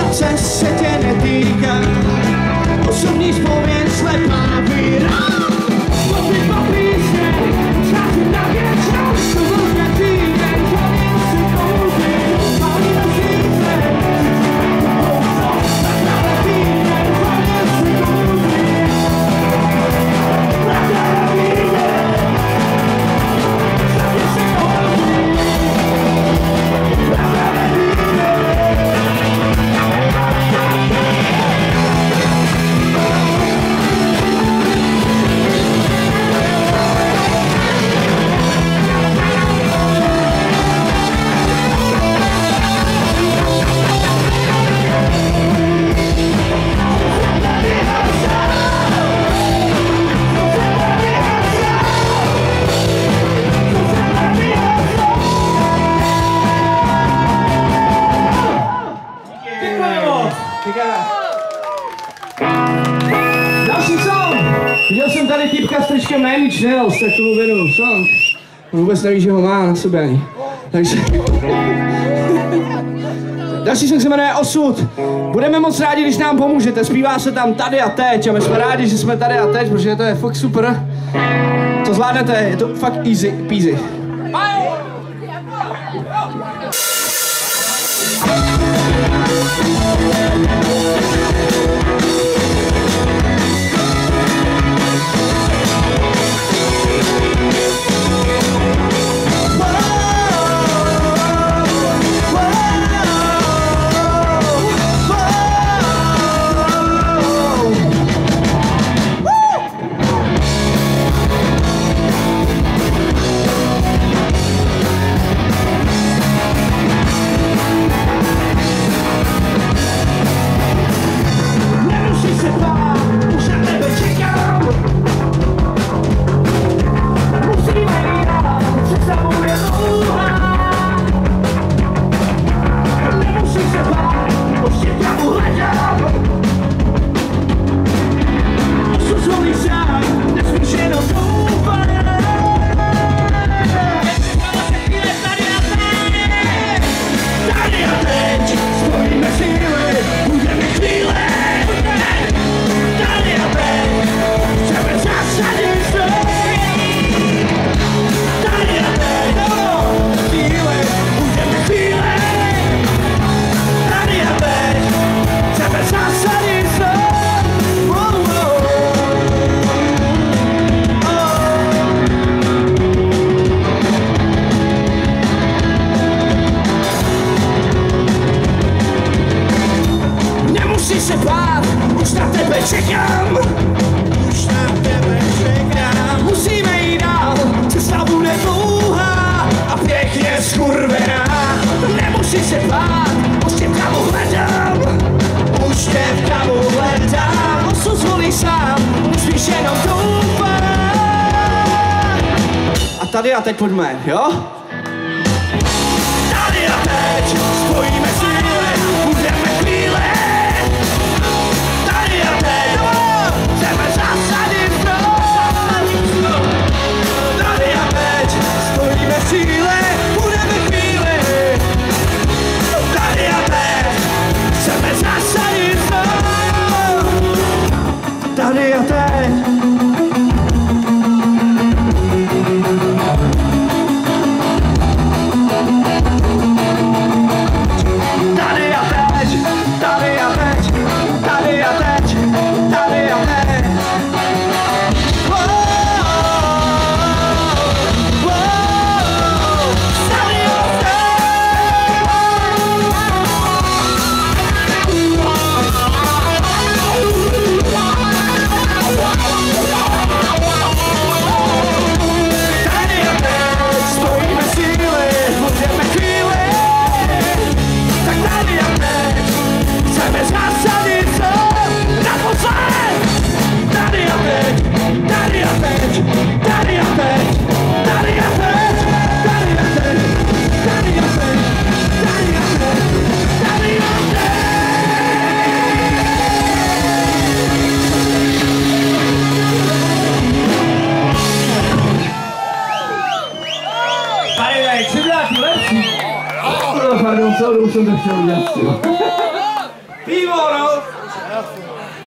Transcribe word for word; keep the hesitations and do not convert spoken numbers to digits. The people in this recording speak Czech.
situace se tě netýká. Osobní vzpomín slepá víra. Mluvit po písně, časy na věčnost. To byl ten týden, který si koupil. Malý nosíce, takhle týden, který si koupil. Takhle týden, který si koupil. Takhle týden. Další song! Viděl jsem tady týpka s tričkem na Amy Channels, tak tomu věnuju song. On vůbec neví, že ho má na sobě ani. Takže... Další song se jmenuje Osud. Budeme moc rádi, když nám pomůžete. Zpívá se tam tady a teď a my jsme rádi, že jsme tady a teď, protože to je fakt super. To zvládnete, je to fakt easy peasy. Tady a teď pojďme, jo? Tady a teď spojíme síly, budeme chvíli. Tady a teď chceme zasadit znovu. Tady a teď spojíme síly, budeme chvíli. Tady a teď chceme zasadit znovu. Tady a teď. Pardon, celou dobu jsem to chtěl udělat. bylo, no.